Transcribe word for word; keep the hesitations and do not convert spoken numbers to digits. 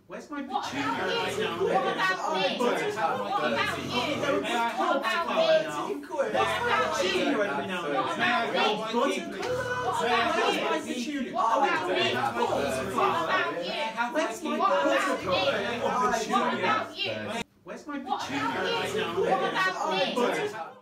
Where's my What petunia about right you? now? What about me? What about you? What about me? What about petunia every now and then? What about me? What about my petunia? What about me? What about you? Where's my What about me? petunia? What about you? Where's my What petunia about right you? now? What about me?